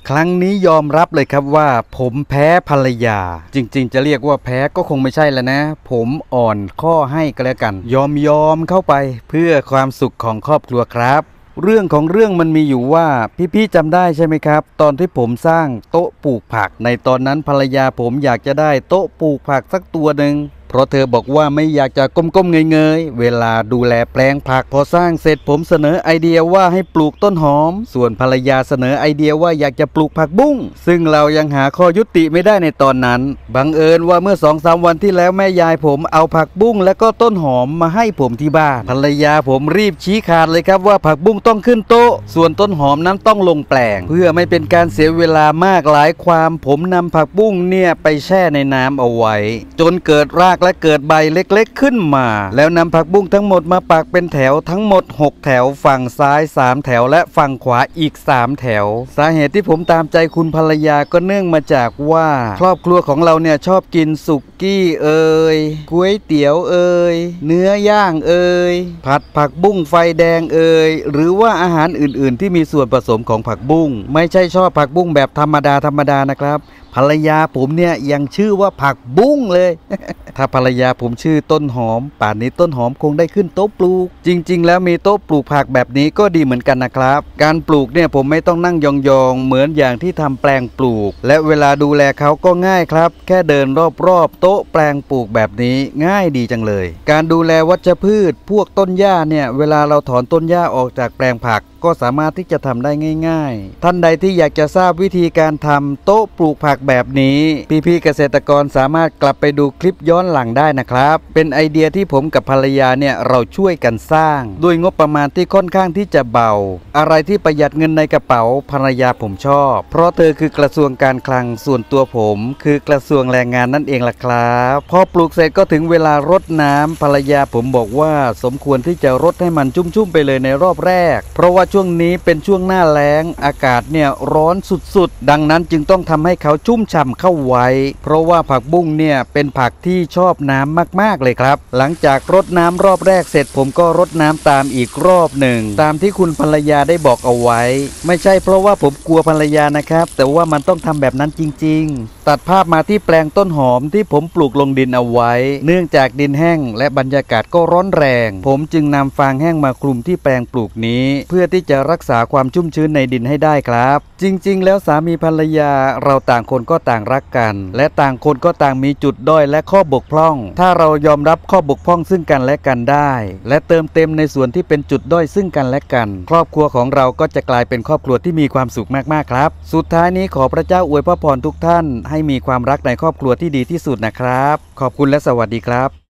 ครั้งนี้ยอมรับเลยครับว่าผมแพ้ภรรยาจริงๆจะเรียกว่าแพ้ก็คงไม่ใช่แล้วนะผมอ่อนข้อให้ก็แล้วกันยอมเข้าไปเพื่อความสุขของครอบครัวครับเรื่องของเรื่องมันมีอยู่ว่าพี่ๆจำได้ใช่ไหมครับตอนที่ผมสร้างโต๊ะปลูกผักในตอนนั้นภรรยาผมอยากจะได้โต๊ะปลูกผักสักตัวหนึ่งเพราะเธอบอกว่าไม่อยากจะก้มๆเงยๆเวลาดูแลแปลงผักพอสร้างเสร็จผมเสนอไอเดียว่าให้ปลูกต้นหอมส่วนภรรยาเสนอไอเดียว่าอยากจะปลูกผักบุ้งซึ่งเรายังหาข้อยุติไม่ได้ในตอนนั้นบังเอิญว่าเมื่อ 2-3 วันที่แล้วแม่ยายผมเอาผักบุ้งและก็ต้นหอมมาให้ผมที่บ้านภรรยาผมรีบชี้ขาดเลยครับว่าผักบุ้งต้องขึ้นโต๊ะส่วนต้นหอมนั้นต้องลงแปลงเพื่อไม่เป็นการเสียเวลามากหลายความผมนำผักบุ้งเนี่ยไปแช่ในน้ำเอาไว้จนเกิดรากและเกิดใบเล็กๆขึ้นมาแล้วนำผักบุ้งทั้งหมดมาปักเป็นแถวทั้งหมด6แถวฝั่งซ้าย3แถวและฝั่งขวาอีก3แถวสาเหตุที่ผมตามใจคุณภรรยาก็เนื่องมาจากว่าครอบครัวของเราเนี่ยชอบกินสุกี้ก๋วยเตี๋ยวเนื้อย่างผัดผักบุ้งไฟแดงหรือว่าอาหารอื่นๆที่มีส่วนผสมของผักบุ้งไม่ใช่ชอบผักบุ้งแบบธรรมดานะครับภรรยาผมเนี่ยยังชื่อว่าผักบุ้งเลย ถ้าภรรยาผมชื่อต้นหอมป่านนี้ต้นหอมคงได้ขึ้นโต๊ะปลูกจริงๆแล้วมีโต๊ะปลูกผักแบบนี้ก็ดีเหมือนกันนะครับการปลูกเนี่ยผมไม่ต้องนั่งยองๆเหมือนอย่างที่ทำแปลงปลูกและเวลาดูแลเขาก็ง่ายครับแค่เดินรอบๆโต๊ะแปลงปลูกแบบนี้ง่ายดีจังเลยการดูแลวัชพืชพวกต้นหญ้าเนี่ยเวลาเราถอนต้นหญ้าออกจากแปลงผักก็สามารถที่จะทำได้ง่ายๆท่านใดที่อยากจะทราบวิธีการทำโต๊ะปลูกผักแบบนี้พี่ๆเกษตรกรสามารถกลับไปดูคลิปย้อนหลังได้นะครับเป็นไอเดียที่ผมกับภรรยาเนี่ยเราช่วยกันสร้างด้วยงบประมาณที่ค่อนข้างที่จะเบาอะไรที่ประหยัดเงินในกระเป๋าภรรยาผมชอบเพราะเธอคือกระทรวงการคลังส่วนตัวผมคือกระทรวงแรงงานนั่นเองล่ะครับพอปลูกเสร็จก็ถึงเวลารดน้ำภรรยาผมบอกว่าสมควรที่จะรดให้มันชุ่มๆไปเลยในรอบแรกเพราะว่าช่วงนี้เป็นช่วงหน้าแล้งอากาศเนี่ยร้อนสุดๆดังนั้นจึงต้องทำให้เขาชุ่มฉ่ำเข้าไว้เพราะว่าผักบุ้งเนี่ยเป็นผักที่ชอบน้ำมากๆเลยครับหลังจากรดน้ำรอบแรกเสร็จผมก็รดน้ำตามอีกรอบหนึ่งตามที่คุณภรรยาได้บอกเอาไว้ไม่ใช่เพราะว่าผมกลัวภรรยานะครับแต่ว่ามันต้องทำแบบนั้นจริงๆตัดภาพมาที่แปลงต้นหอมที่ผมปลูกลงดินเอาไว้เนื่องจากดินแห้งและบรรยากาศก็ร้อนแรงผมจึงนำฟางแห้งมาคลุมที่แปลงปลูกนี้เพื่อที่จะรักษาความชุ่มชื้นในดินให้ได้ครับจริงๆแล้วสามีภรรยาเราต่างคนก็ต่างรักกันและต่างคนก็ต่างมีจุดด้อยและข้อบกพร่องถ้าเรายอมรับข้อบกพร่องซึ่งกันและกันได้และเติมเต็มในส่วนที่เป็นจุดด้อยซึ่งกันและกันครอบครัวของเราก็จะกลายเป็นครอบครัวที่มีความสุขมากๆครับสุดท้ายนี้ขอพระเจ้าอวยพระพรทุกท่านให้มีความรักในครอบครัวที่ดีที่สุดนะครับขอบคุณและสวัสดีครับ